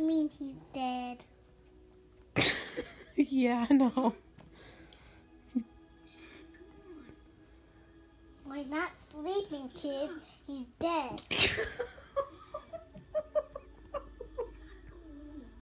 means he's dead. Yeah, I know. Well, he's not sleeping, kid. He's dead.